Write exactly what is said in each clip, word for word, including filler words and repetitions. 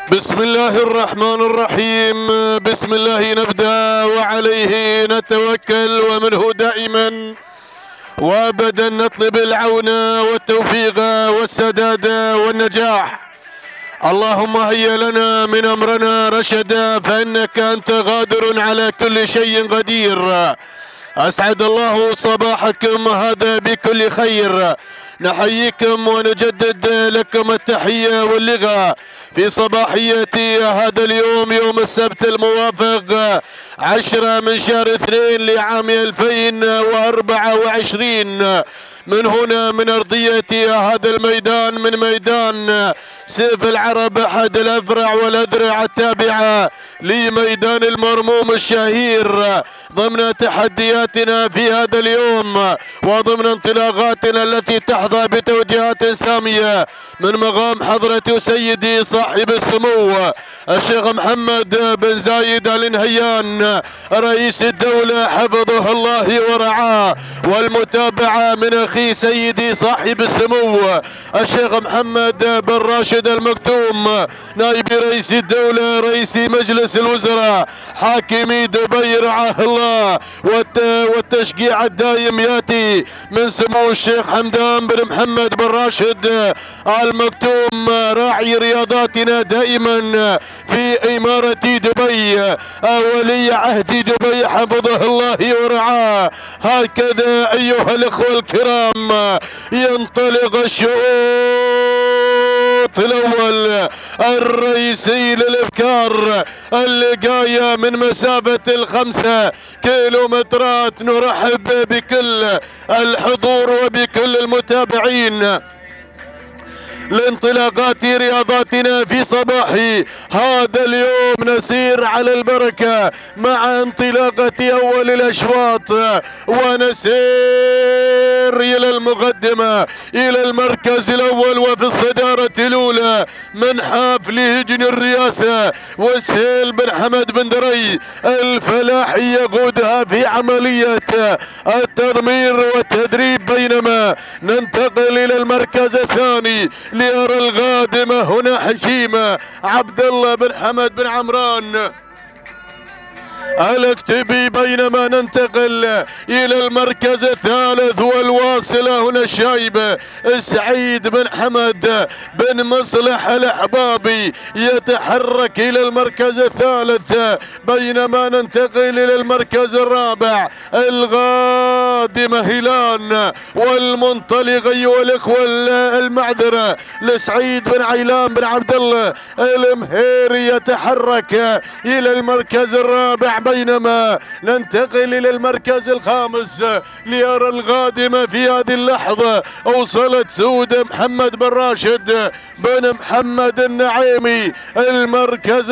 بسم الله الرحمن الرحيم. بسم الله نبدأ وعليه نتوكل ومنه دائما وابدا نطلب العون والتوفيق والسداد والنجاح. اللهم هيا لنا من امرنا رشدا فانك انت قادر على كل شيء قدير. اسعد الله صباحكم هذا بكل خير. نحييكم ونجدد لكم التحية واللغة في صباحية هذا اليوم، يوم السبت الموافق عشرة من شهر اثنين لعام ألفين وأربعة وعشرين، من هنا من أرضية هذا الميدان، من ميدان سيف العرب، أحد الأفرع والأذرع التابعة لميدان المرموم الشهير، ضمن تحدياتنا في هذا اليوم وضمن انطلاقاتنا التي تحظى بتوجيهات سامية من مقام حضرة سيدي صاحب السمو الشيخ محمد بن زايد آل نهيان رئيس الدولة حفظه الله ورعاه، والمتابعة من أخي سيدي صاحب السمو الشيخ محمد بن راشد المكتوم نائب رئيس الدولة رئيس مجلس الوزراء حاكمي دبي رعاه الله، والتشجيع الدائم ياتي من سمو الشيخ حمدان بن محمد بن راشد المكتوم راعي رياضاتنا دائما في إمارة دبي ولي عهد دبي حفظه الله ورعاه. هكذا أيها الأخوة الكرام ينطلق الشوط الأول الرئيسي للإفكار اللي جاية من مسافة الخمسة كيلومترات. نرحب بكل الحضور وبكل المتابعين لانطلاقات رياضاتنا في صباح هذا اليوم. نسير على البركة مع انطلاقة أول الأشواط ونسير إلى المقدمة إلى المركز الأول وفي الصدارة الأولى من حافل هجن الرئاسة وسهيل بن حمد بن دري الفلاحي يقودها في عملية التضمير والتدريب، بينما ننتقل إلى المركز الثاني ليرى القادمة هنا حشيمة عبد الله بن حمد بن عمران الاكتبي، بينما ننتقل الى المركز الثالث والواصلة هنا الشايبة السعيد بن حمد بن مصلح الاحبابي يتحرك الى المركز الثالث، بينما ننتقل الى المركز الرابع القادمة هيلان والمنطلق ايها الاخوة المعذرة لسعيد بن عيلان بن عبد الله المهيري يتحرك الى المركز الرابع، بينما ننتقل الى المركز الخامس ليرى القادمة في هذه اللحظة وصلت سودة محمد بن راشد بن محمد النعيمي. المركز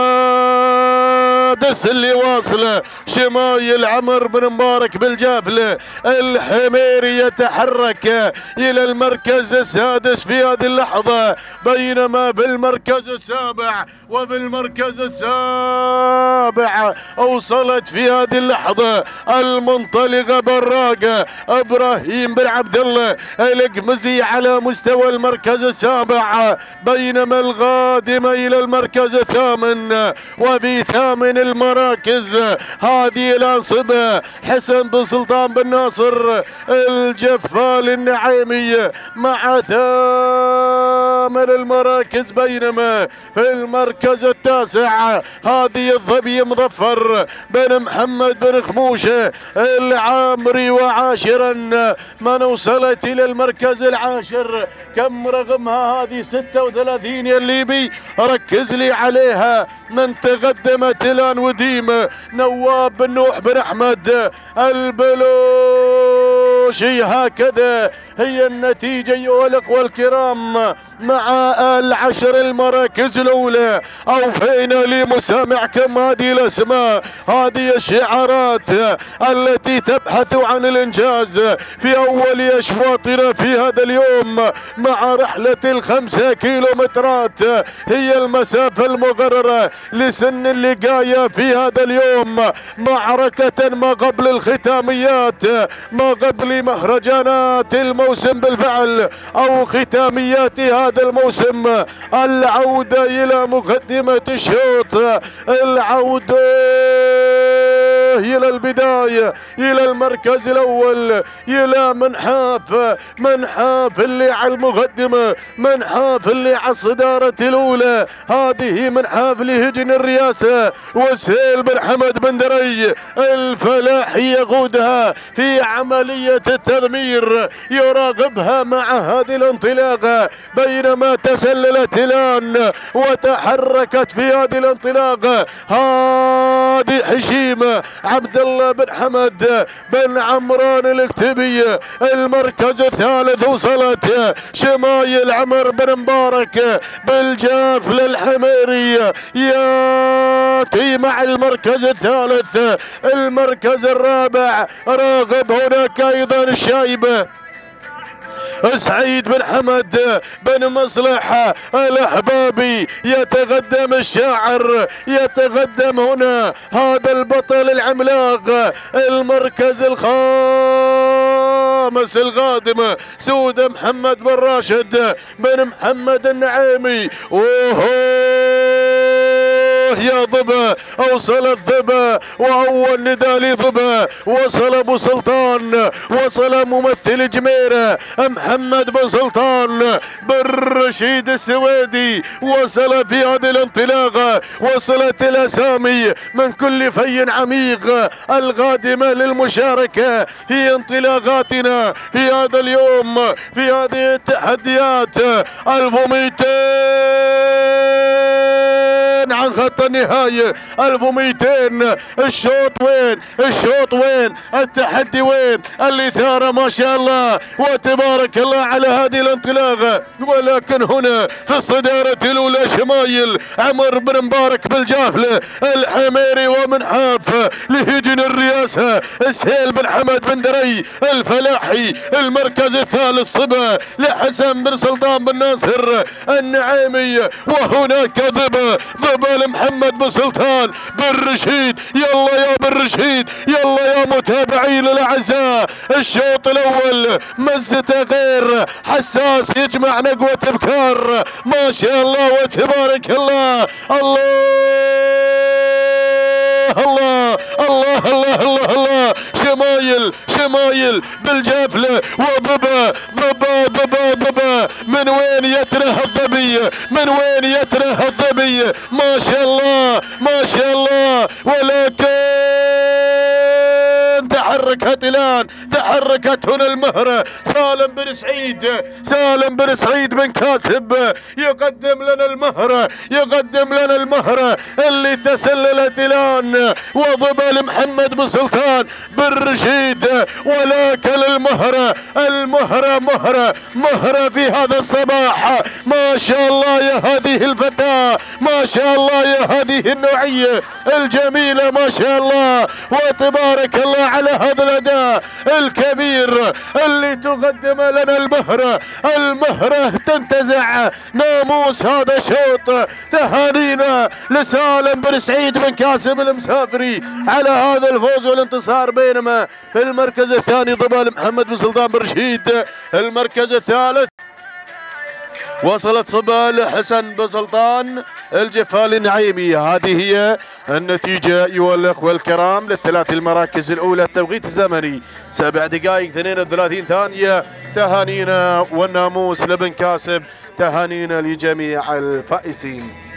السادس اللي واصله شمايل عمر بن مبارك بالجافلة الحميري يتحرك الى المركز السادس في هذه اللحظة، بينما بالمركز السابع وبالمركز السابع وصلت في هذه اللحظة المنطلقة براقة ابراهيم بن عبد الله القمزي على مستوى المركز السابع، بينما القادمة الى المركز الثامن وفي ثامن المراكز هذه الانصبة حسن بن سلطان بن ناصر الجفال النعيمي مع ثامن المراكز، بينما في المركز التاسع هذه الظبي مظفر بن محمد بن خموشه العامري، وعاشرا من وصلت الى المركز العاشر كم رقمها هذه ستة وثلاثين يا الليبي ركز لي عليها، من تقدمت الان وديمه نواب بن نوح بن احمد البلوشي. هكذا هي النتيجة أيها الأخوة الكرام مع العشر المراكز الأولى. أوفينا لمسامعكم هذه الأسماء، هذه الشعارات التي تبحث عن الإنجاز في أول أشواطنا في هذا اليوم مع رحلة الخمسة كيلومترات، هي المسافة المقررة لسن اللقاية في هذا اليوم. معركة ما قبل الختاميات، ما قبل لمهرجانات الموسم بالفعل أو ختاميات هذا الموسم. العودة إلى مقدمة الشوط، العودة إلى البداية، إلى المركز الأول، إلى منحاف منحاف اللي على المقدمة، منحاف اللي على الصدارة الأولى. هذه منحاف لهجن الرئاسة وسهيل بن حمد بن دري. الفلاح يقودها في عملية التدمير، يراقبها مع هذه الانطلاقة، بينما تسللت الآن وتحركت في هذه الانطلاقة هذه حشيمة عبد الله بن حمد بن عمران الكتبية. المركز الثالث وصلت شمايل عمر بن مبارك بالجاف للحميري، ياتي مع المركز الثالث. المركز الرابع راغب هناك ايضا الشايبه سعيد بن حمد بن مصلح الأحبابي، يتقدم الشاعر، يتقدم هنا هذا البطل العملاق. المركز الخامس القادم سود محمد بن راشد بن محمد النعيمي. اوه يا ضبا، اوصل الضبا واول نداء لضبا، وصل ابو سلطان، وصل ممثل جميره محمد بن سلطان بن رشيد السويدي، وصل في هذه الانطلاقه. وصلت الاسامي من كل في عميق القادمه للمشاركه في انطلاقاتنا في هذا اليوم في هذه التحديات. ألف ومئتين عن خط النهاية، ألف ومئتين. الشوط وين؟ الشوط وين؟ التحدي وين؟ الإثارة ما شاء الله وتبارك الله على هذه الانطلاقة. ولكن هنا في الصدارة الأولى شمايل عمر بن مبارك بالجافلة الحميري، ومنحاف لهجن الرئاسة سهيل بن حمد بن دري الفلاحي. المركز الثالث صبا لحسن بن سلطان بن ناصر النعيمي، وهناك ضبا ضبا لمحمد بن سلطان بن رشيد. يلا يا بن رشيد، يلا يا متابعين الاعزاء. الشوط الاول مزته غير حساس، يجمع نقوة ابكار ما شاء الله وتبارك الله. الله الله الله الله الله. شمايل شمايل بالجافله وضبا ضبا ضبا ضبا. من وين يتره الظبي؟ من وين يتره الظبي؟ ما شاء الله ما شاء الله. ولكن تحركت الان، تحركت هنا المهره. سالم بن سعيد، سالم بن سعيد بن كاسب يقدم لنا المهره، يقدم لنا المهره اللي تسللت الان. وضبا لمحمد بن سلطان بن رشيد، ولكن المهره المهره مهره مهره في هذا الصباح. ما شاء الله يا هذه الفتاه، ما شاء الله يا هذه النوعيه الجميله، ما شاء الله وتبارك الله على هذا الاداء الكبير اللي تقدم لنا المهره. المهره تنتزع ناموس هذا الشوط. تهانينا لسالم بن سعيد بن كاسب المسافري على هذا الفوز والانتصار. بينما في المركز الثاني ضبا محمد بن سلطان بن رشيد. المركز الثالث وصلت صبا لحسن بن سلطان الجفال النعيمي. هذه هي النتيجة أيها الأخوة الكرام للثلاث المراكز الأولى. التوقيت الزمني سبع دقائق اثنين وثلاثين ثانية. تهانينا والناموس لبن كاسب، تهانينا لجميع الفائزين.